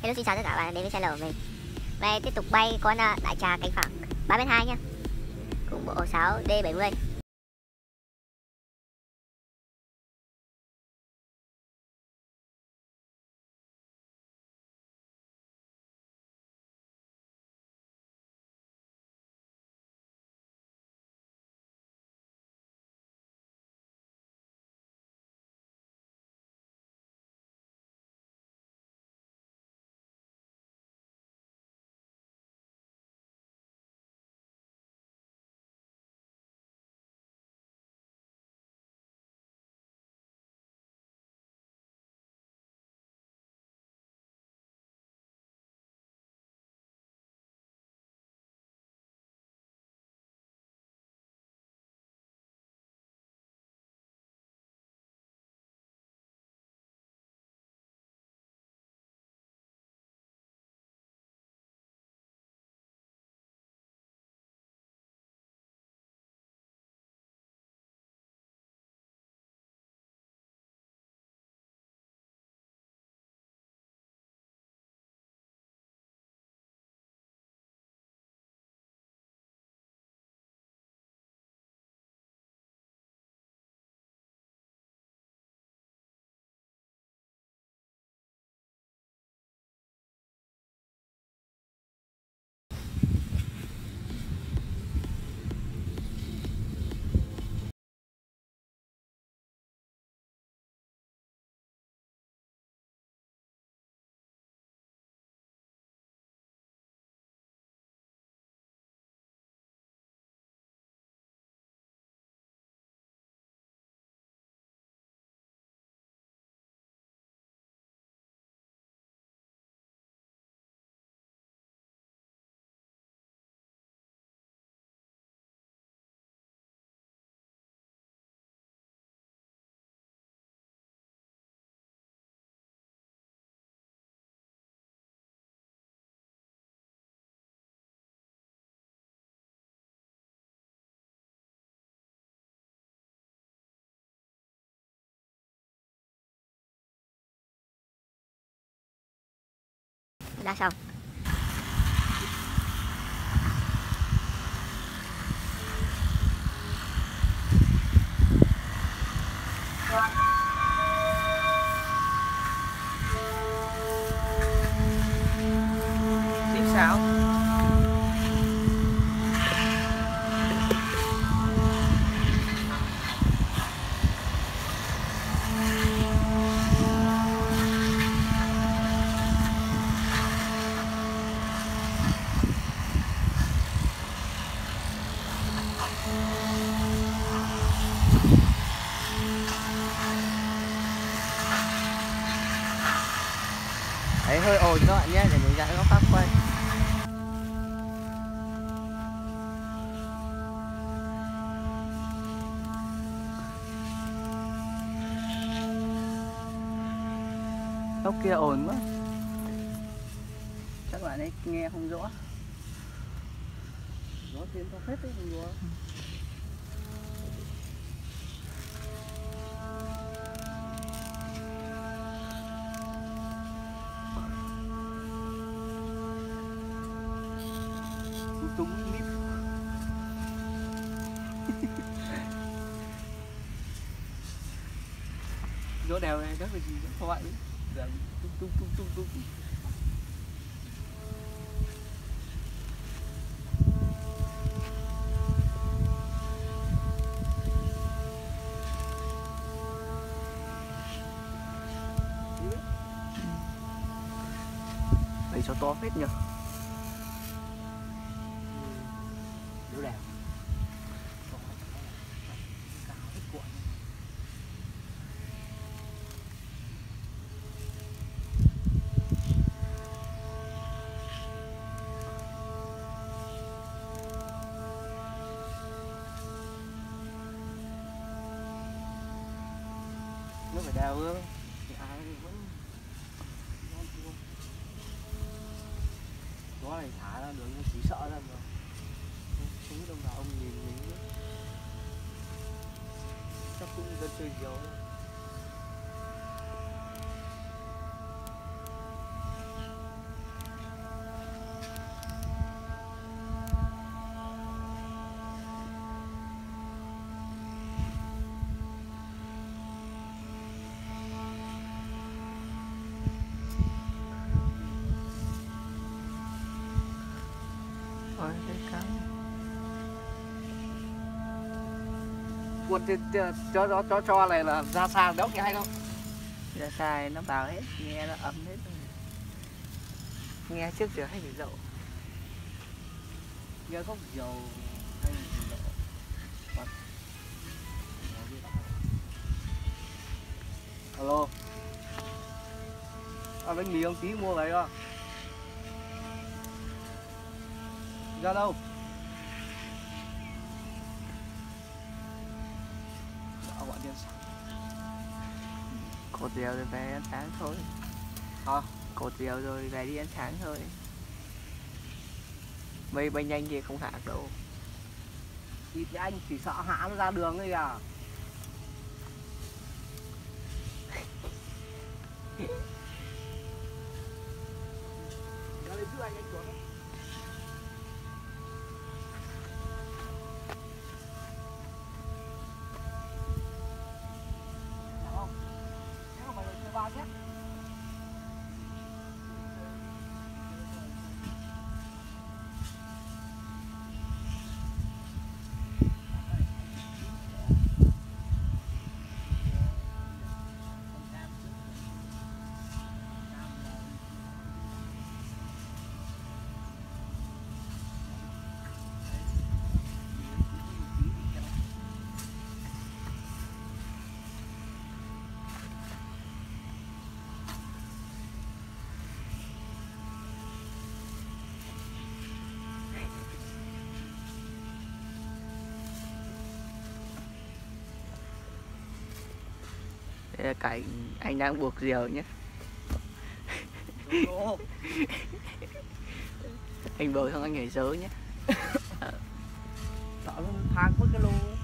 Hello, xin chào tất cả các bạn đến với channel của mình. Đây tiếp tục bay con đại trà cánh phẳng 3m2 nhá. Cùng bộ 6 D70. Đã xong. Tiếp sao? Đấy, hơi ồn các bạn nhé, để mình ra góc khác quay. Góc kia ồn quá, chắc bạn ấy nghe không rõ. Gió tiếng to phết đấy, không rõ. Tung nít. Gió đèo này rất là gì các bạn ấy. Tung tung. Đấy cho to phết nhỉ. Gió đèo. Nó phải đèo ương thì ai vẫn ngon thua. Gió này thả ra đường chỉ sợ ra rồi. Không biết ông nào ông nhìn mình nữa. Chắc cũng dân chơi nhiều thôi. Buồn thì cho này là ra xa đéo nghe hay không? Ra sai nó vào hết, nghe nó ấm hết. Nghe trước giờ hay bị dậu. Nghe gốc dầu hay gì đó. Alo. Bánh mì ông tí mua vậy không? Ra đâu? Ông gọi điện sao? Cột dèo rồi về ăn sáng thôi. Hả? Cột dèo rồi về đi ăn sáng thôi. Mây bay nhanh gì không hạ đâu. Thì anh chỉ sợ hãm ra đường thôi à. Ra đây giúp anh xuống. Không? Nếu mà mày chơi ba nhé. Đây là cảnh anh đang buộc diều nhé. Anh bồi xong anh nhảy sớ nhé. Sợ nó thang mất cái lô.